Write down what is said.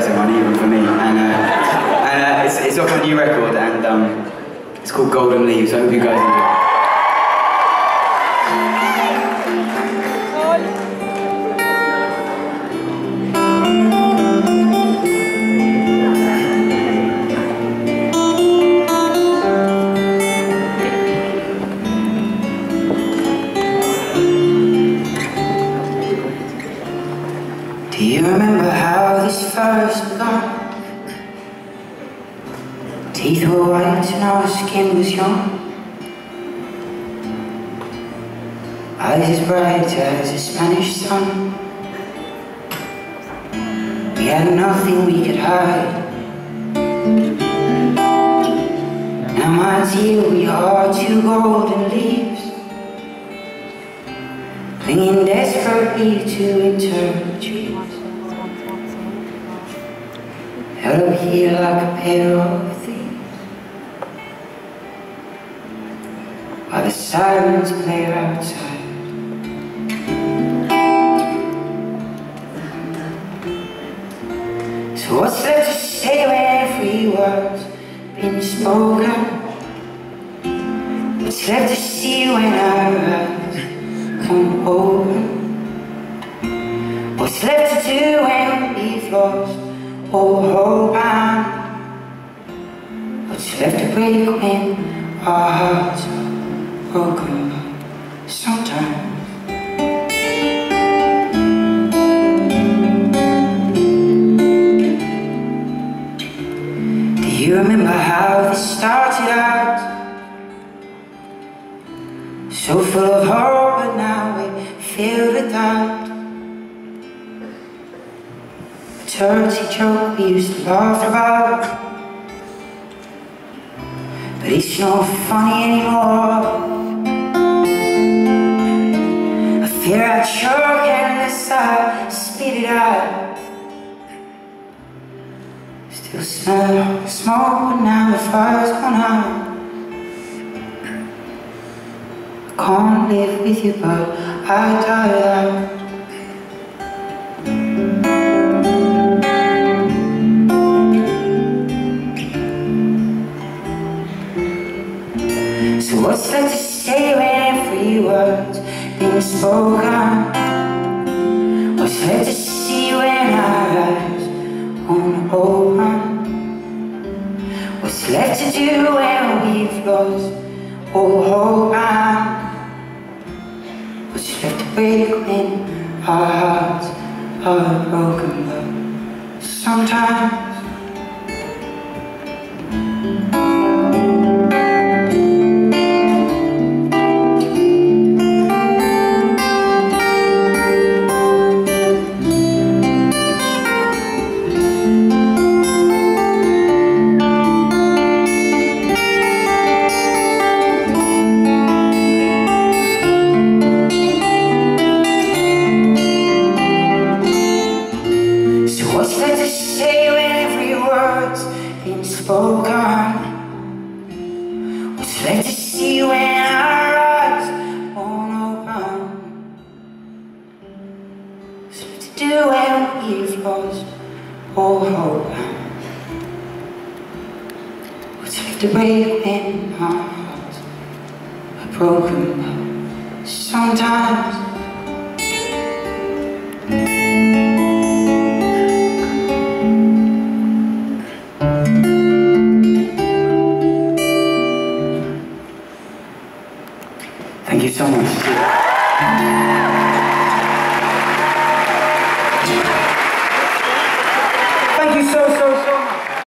embarrassing one even for me. And it's off my new record, and it's called Golden Leaves. I hope you guys enjoy it. Do you remember how this first began? Teeth were white and our skin was young. Eyes as bright as a Spanish sun. We had nothing we could hide. Now my dear, we are two golden leaves, clinging desperately to eternal trees. Held up here like a pair of thieves, while the sirens play outside. So what's left to say when every word's been spoken? What's left to see when our eyes come open? What's left to do when we've lost all hope? And what's left to break when our hearts are broken? Sometimes do you remember how this started out? So full of hope, but now we're filled with doubt. A dirty joke we used to laugh about, but it's not funny anymore. I fear I choke unless I spit it out. Still smell smoke, but now the fire's gone out. I can't live with you, but I die out. So what's left to say when every word's been spoken? What's left to see when our eyes won't open? What's left to do when we've lost all hope? And what's left to break when our hearts are broken? But sometimes what's left to say when every word's been spoken? What's left to see when our eyes won't open? What's left to do when we've lost all hope? What's left to break when our hearts are broken? Sometimes thank you so much.